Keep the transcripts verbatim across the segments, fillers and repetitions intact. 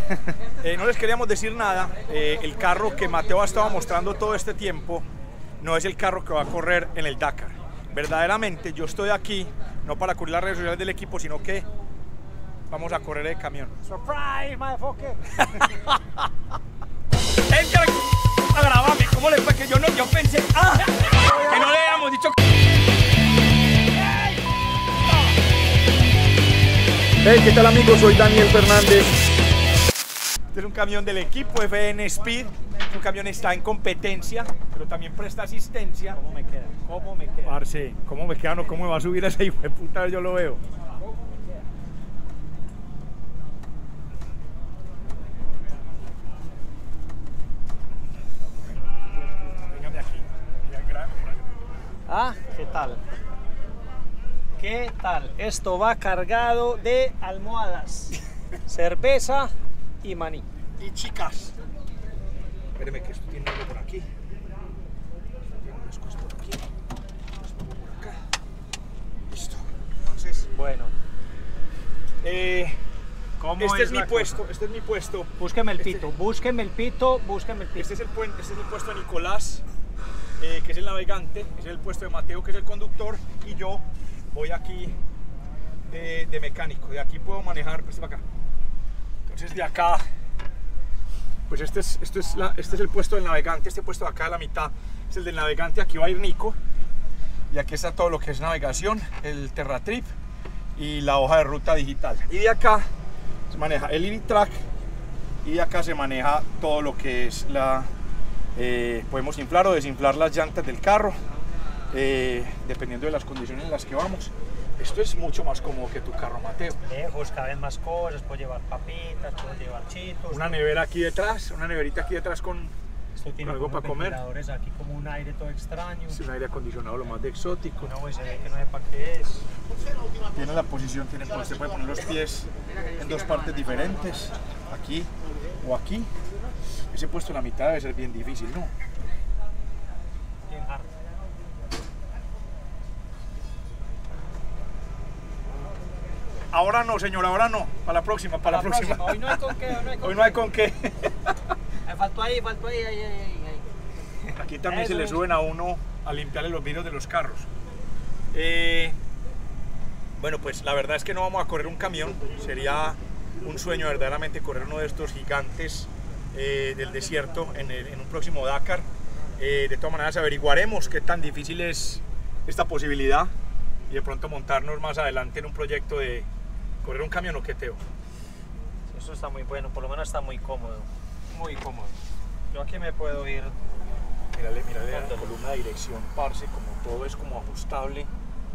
Eh, no les queríamos decir nada. Eh, el carro que Mateo ha estado mostrando todo este tiempo no es el carro que va a correr en el Dakar. Verdaderamente yo estoy aquí no para cubrir las redes sociales del equipo, sino que vamos a correr el camión. Surprise, motherfucker. Entra a grabarme. ¿Cómo le fue que yo no? Yo pensé ah, que no le habíamos dicho. Hey, ¿qué tal amigos? Soy Daniel Fernández. Este es un camión del equipo F N Speed. Un camión está en competencia, pero también presta asistencia. ¿Cómo me queda? ¿Cómo me queda? Parce, ¿cómo me queda? No, ¿cómo me va a subir ese hijo de puta? Yo lo veo. Véngame aquí. Ah, ¿qué tal? ¿Qué tal? Esto va cargado de almohadas, cerveza y maní. Y chicas. Espéreme que esto tiene algo por aquí. Tiene unas cosas por aquí. Unas cosas por acá. Listo. Entonces, Bueno, eh, ¿cómo este es, es mi la puesto. cosa? Este es mi puesto. Búsqueme el Este- pito, búsqueme el pito, búsqueme el pito. Este es el, puen- este es el puesto de Nicolás, eh, que es el navegante. Este es el puesto de Mateo, que es el conductor. Y yo voy aquí de, de mecánico. De aquí puedo manejar. Pues para acá. Entonces de acá. Pues este es, esto es la, este es el puesto del navegante. Este puesto de acá a la mitad es el del navegante. Aquí va a ir Nico. Y aquí está todo lo que es navegación, el TerraTrip y la hoja de ruta digital. Y de acá se maneja el IRITRAC. Y de acá se maneja todo lo que es la... Eh, podemos inflar o desinflar las llantas del carro, eh, dependiendo de las condiciones en las que vamos. Esto es mucho más cómodo que tu carro, Mateo. Lejos, caben más cosas, puedo llevar papitas, puedo llevar chitos. Una nevera aquí detrás, una neverita aquí detrás con, Esto tiene con algo como para comer. ventiladores aquí, como un aire todo extraño. Es un aire acondicionado lo más de exótico. Una U S B que no sé para qué es. Tiene la posición, tiene, pues, se puede poner los pies en dos partes diferentes, aquí o aquí. Ese puesto en la mitad debe ser bien difícil, ¿no? Bien hard. Ahora no, señor, ahora no. Para la próxima, para la, La próxima. próxima. Hoy no hay con qué, hoy no hay con Hoy no hay con qué. Me faltó ahí, faltó ahí, ahí, ahí, ahí. Aquí también Eso se le es. suben a uno a limpiarle los vidrios de los carros. Eh, bueno, pues la verdad es que no vamos a correr un camión. Sería un sueño verdaderamente correr uno de estos gigantes eh, del desierto en, el- en un próximo Dakar. Eh, de todas maneras averiguaremos qué tan difícil es esta posibilidad y de pronto montarnos más adelante en un proyecto de correr un camión o qué, Teo. Eso está muy bueno, por lo menos está muy cómodo. Muy cómodo. Yo aquí me puedo ir. Mírale, mírale la Dándole. columna de dirección, parce, como todo es como ajustable.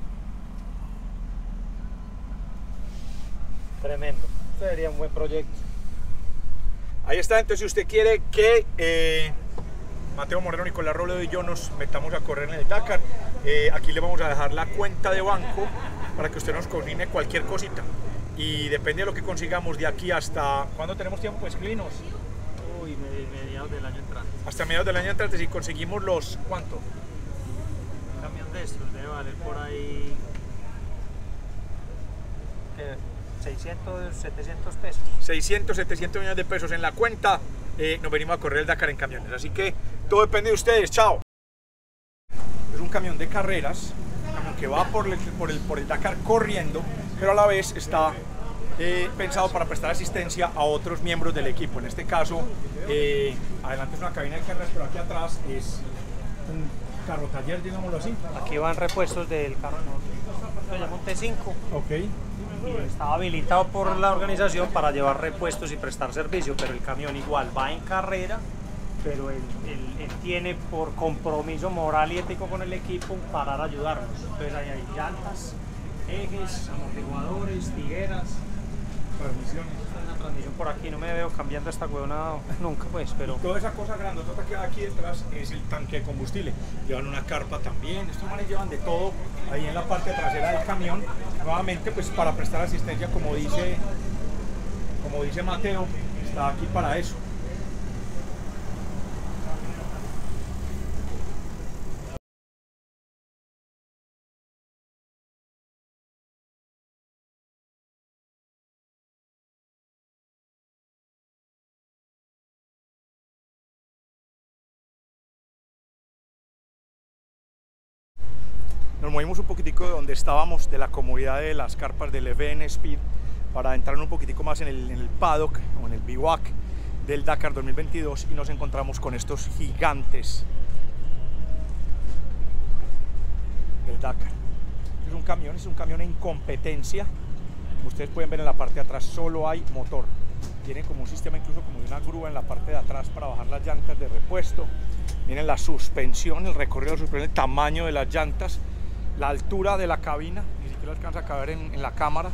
Tremendo. Este sería un buen proyecto. Ahí está, entonces si usted quiere que eh, Mateo Moreno, Nicolás Robledo y yo nos metamos a correr en el Dakar, eh, aquí le vamos a dejar la cuenta de banco para que usted nos coordine cualquier cosita. Y depende de lo que consigamos de aquí hasta... ¿Cuándo tenemos tiempo, pues, Clinos? Uy, me- mediados del año entrante. Hasta mediados del año entrante, si conseguimos los... ¿Cuánto? Un camión de estos debe valer por ahí. ¿Qué? seiscientos, setecientos pesos. seiscientos, setecientos millones de pesos en la cuenta, eh, nos venimos a correr el Dakar en camiones. Así que todo depende de ustedes. Chao. Es un camión de carreras, un camión que va por el, por el, por el Dakar corriendo, pero a la vez está eh, pensado para prestar asistencia a otros miembros del equipo. En este caso, eh, adelante es una cabina de carreras, pero aquí atrás es un carro taller, digámoslo así. Aquí van repuestos del carro, no, lo llamo un T cinco. Ok. Y estaba habilitado por la organización para llevar repuestos y prestar servicio, pero el camión igual va en carrera, pero él, él- él tiene por compromiso moral y ético con el equipo parar a ayudarnos. Entonces ahí hay llantas, ejes, amortiguadores, tigueras, Transmisiones. una transmisión por aquí. No me veo cambiando esta huevona nunca, pues, pero Toda esa cosa grandota que hay aquí detrás es el tanque de combustible. Llevan una carpa también. Estos manes llevan de todo ahí en la parte trasera del camión. Nuevamente, pues para prestar asistencia, como dice, como dice Mateo, está aquí para eso. nos movimos un poquitico de donde estábamos, de la comodidad de las carpas del F N Speed, para entrar un poquitico más en el, en el paddock o en el bivouac del Dakar dos mil veintidós, y nos encontramos con estos gigantes del Dakar. Es un camión, es un camión en competencia. Como ustedes pueden ver en la parte de atrás solo hay motor. Tienen como un sistema incluso como de una grúa en la parte de atrás para bajar las llantas de repuesto. Miren la suspensión, el recorrido de la suspensión, el tamaño de las llantas, la altura de la cabina, ni siquiera alcanza a caber en, en la cámara.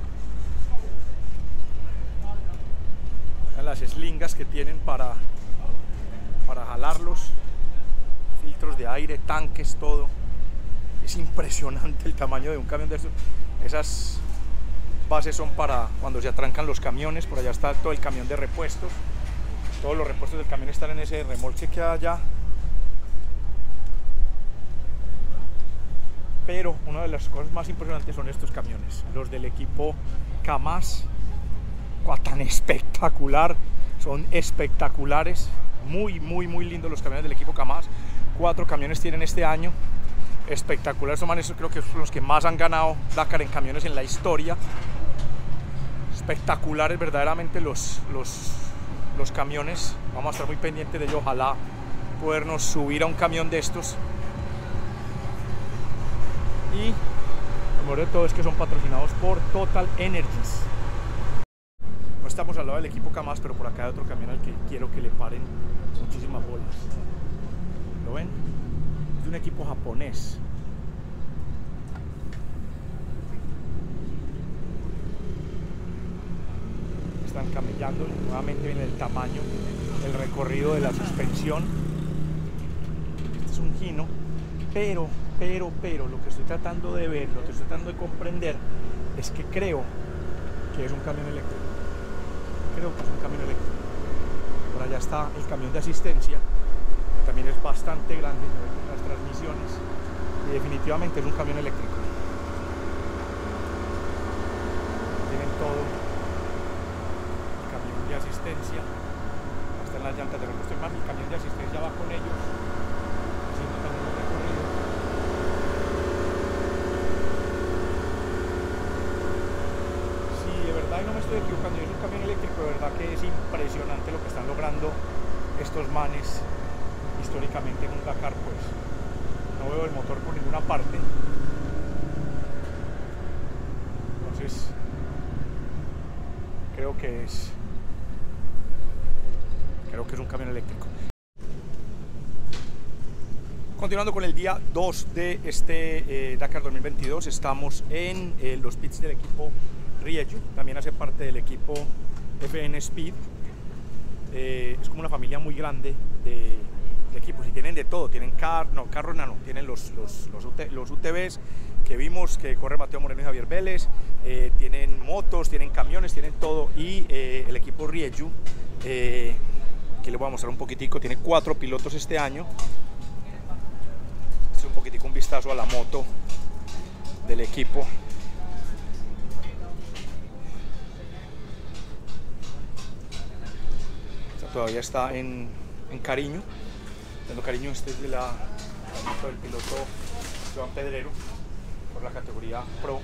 Las eslingas que tienen para, para jalarlos, filtros de aire, tanques, todo. Es impresionante el tamaño de un camión de estos. Esas bases son para cuando se atrancan los camiones. Por allá está todo el camión de repuestos. Todos los repuestos del camión están en ese remolque que hay allá. Pero una de las cosas más impresionantes son estos camiones, los del equipo Kamaz. Tan espectacular, son espectaculares, muy muy muy lindos los camiones del equipo Kamaz. Cuatro camiones tienen este año, espectaculares. Son manes, creo que son los que más han ganado Dakar en camiones en la historia. Espectaculares verdaderamente los, los, los camiones. Vamos a estar muy pendientes de ello, ojalá podernos subir a un camión de estos. Y lo mejor de todo es que son patrocinados por Total Energies. No estamos al lado del equipo Kamaz, pero por acá hay otro camión al que quiero que le paren muchísimas bolas. ¿Lo ven? Es de un equipo japonés. Están camellando, nuevamente viene el tamaño, el recorrido de la suspensión. Este es un Hino, pero, pero, pero, lo que estoy tratando de ver, lo que estoy tratando de comprender, es que creo que es un camión eléctrico. Creo que es un camión eléctrico. Por allá está el camión de asistencia, que también es bastante grande, con las transmisiones, y definitivamente es un camión eléctrico. Tienen todo el camión de asistencia, están las llantas de repuesto más, el camión de asistencia va con ellos, haciendo también un recorrido. De verdad, y no me estoy equivocando, es un camión eléctrico, de verdad que es impresionante lo que están logrando estos manes históricamente en un Dakar. Pues no veo el motor por ninguna parte, entonces creo que es creo que es un camión eléctrico. Continuando con el día dos de este eh, Dakar dos mil veintidós, estamos en eh, los pits del equipo Rieju, también hace parte del equipo F N Speed. Eh, es como una familia muy grande de, de equipos, y tienen de todo, tienen car, no, carros nano, tienen los, los, los, los U T Vs que vimos que corre Mateo Moreno y Javier Vélez, eh, tienen motos, tienen camiones, tienen todo, y eh, el equipo Rieju, eh, que les voy a mostrar un poquitico, tiene cuatro pilotos este año. Este es un poquitico un vistazo a la moto del equipo. Todavía está en, en Cariño, dando cariño. Este es de la, del piloto Joan Pedrero, por la categoría Pro.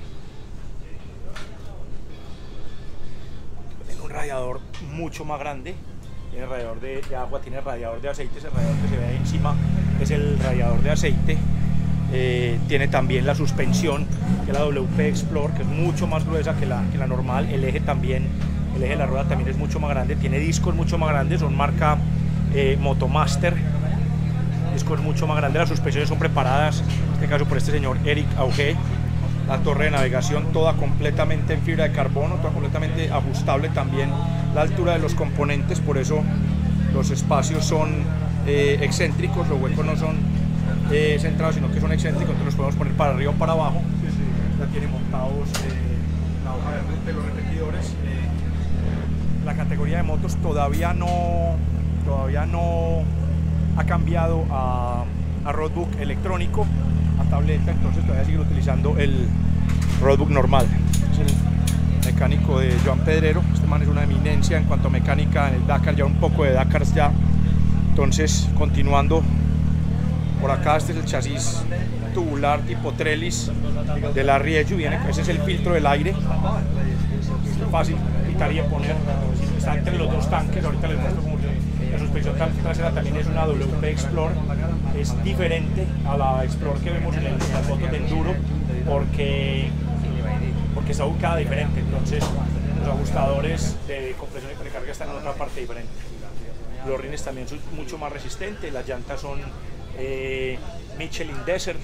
Tiene un radiador mucho más grande, tiene radiador de, de agua, tiene radiador de aceite. Ese radiador que se ve ahí encima es el radiador de aceite. Eh, tiene también la suspensión, que es la W P Explore, que es mucho más gruesa que la, que la normal. El eje también, el eje de la rueda también es mucho más grande, tiene discos mucho más grandes, son marca eh, Motomaster, discos mucho más grandes. Las suspensiones son preparadas, en este caso por este señor Eric Auge. La torre de navegación toda completamente en fibra de carbono, toda completamente ajustable también la altura de los componentes, por eso los espacios son eh, excéntricos, los huecos no son eh, centrados, sino que son excéntricos, entonces los podemos poner para arriba o para abajo. Ya tiene montados eh, la hoja de, de los repetidores. Eh, la categoría de motos todavía no, todavía no ha cambiado a, a roadbook electrónico, a tableta, entonces todavía sigue utilizando el roadbook normal. Es el mecánico de Joan Pedrero. Este man es una eminencia en cuanto a mecánica en el Dakar, ya un poco de Dakars ya. Entonces, continuando por acá, este es el chasis tubular tipo trellis de la Rieju, viene, ese es el filtro del aire, es fácil quitar y poner, está entre los dos tanques, ahorita les muestro cómo la suspensión trasera también es una W P Explore, es diferente a la Explore que vemos en, el, en las motos de enduro porque, porque está ubicada diferente, entonces los ajustadores de compresión y precarga están en otra parte diferente. Los rines también son mucho más resistentes, las llantas son eh, Michelin Desert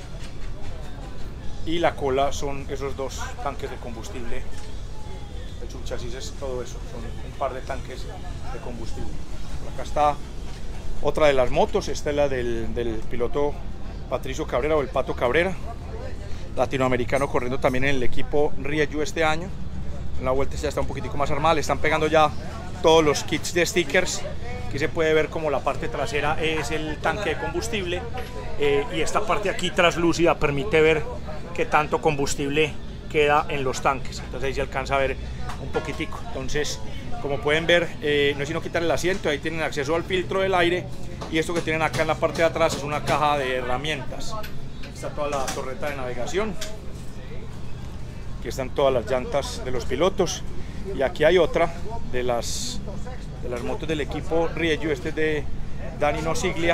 y la cola son esos dos tanques de combustible. El subchasis es todo eso, son un par de tanques de combustible. Acá está otra de las motos, esta es la del, del piloto Patricio Cabrera o el Pato Cabrera, latinoamericano, corriendo también en el equipo Rieju este año. En la vuelta ya está un poquitico más armada, le están pegando ya todos los kits de stickers. Aquí se puede ver como la parte trasera es el tanque de combustible eh, y esta parte aquí translúcida permite ver qué tanto combustible queda en los tanques, entonces ahí se alcanza a ver un poquitico. Entonces, como pueden ver, eh, no es sino quitar el asiento, ahí tienen acceso al filtro del aire y esto que tienen acá en la parte de atrás es una caja de herramientas. Está toda la torreta de navegación, aquí están todas las llantas de los pilotos y aquí hay otra de las, de las motos del equipo Rieju, este es de Dani Nosiglia.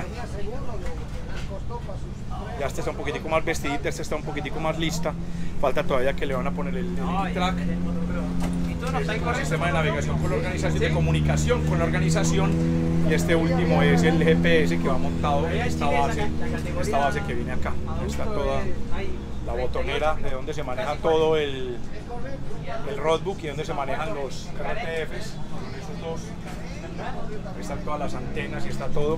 Ya esta está un poquitico más vestidita, esta está un poquitico más lista, falta todavía que le van a poner el, el track. Es el sistema de navegación con la organización, de comunicación con la organización, y este último es el G P S que va montado en esta base, esta base que viene acá. Está toda la botonera de donde se maneja todo el, el roadbook y donde se manejan los R T Fs, esos dos. Están todas las antenas y está todo.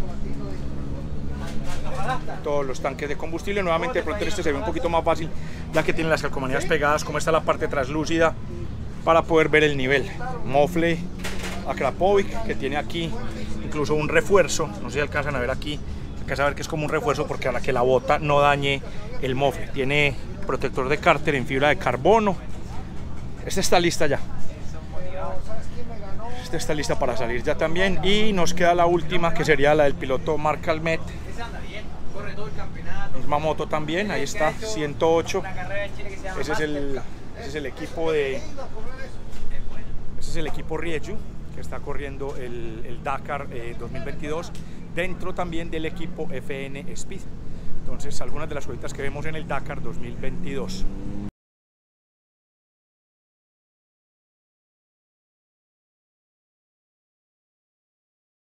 Todos los tanques de combustible. Nuevamente de pronto este se ve un poquito más fácil ya que tiene las calcomanías pegadas, como está la parte translúcida para poder ver el nivel. Mofle Akrapovic, que tiene aquí incluso un refuerzo, no sé si alcanzan a ver aquí, alcanzan a ver que es como un refuerzo porque para que la bota no dañe el mofle. Tiene protector de cárter en fibra de carbono. Esta está lista ya. Esta está lista para salir ya también, y nos queda la última que sería la del piloto Marc Calmet. Misma moto también, ahí está, ciento ocho. Ese es el, ese es el equipo de, ese es el equipo Rieju que está corriendo el, el Dakar eh, dos mil veintidós, dentro también del equipo F N Speed. Entonces, algunas de las cositas que vemos en el Dakar dos mil veintidós.